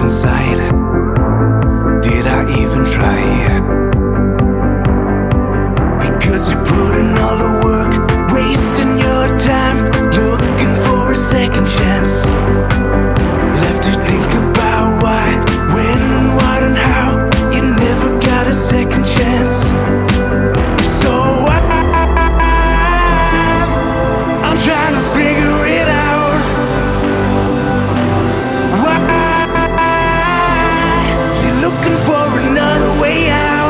inside. Did I even try? Because you put in all the work, wasting your time, looking for a second chance. Left to think about why, when and what and how. You never got a second chance. So I'm trying to figure it out. Why you're looking for another way out?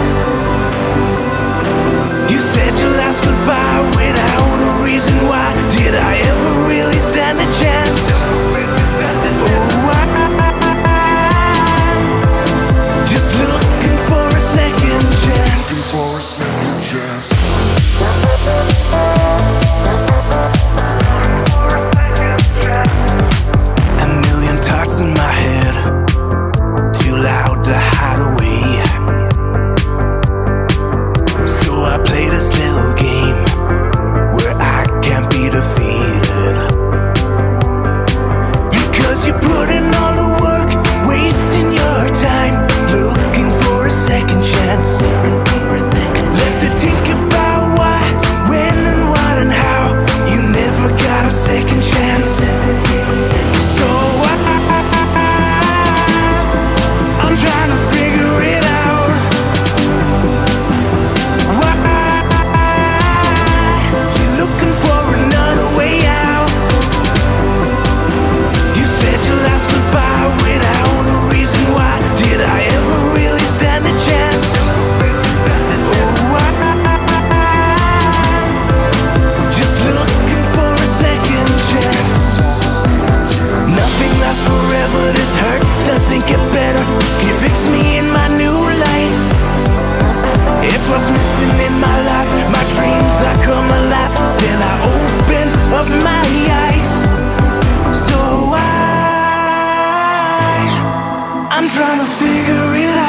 You said your last goodbye without a reason why. Did I ever really stand a chance? Oh, I'm just looking for a second chance. A million thoughts in my head, too loud to hide away. So I play this little game where I can't be defeated. Because you put in all the work, wasting your time, looking for a second chance. Left to think about why, when and what and how. You never got a second chance. So I'm trying to figure it out. Why you're looking for another way out? You said your last goodbye without a reason why. Did I ever really stand a chance? Oh, I'm just looking for a second chance. Nothing lasts forever, this hurt doesn't get better. Can you fix me in my new life? It's what's missing in my life. My dreams are come alive. Then I open up my eyes. So I'm trying to figure it out.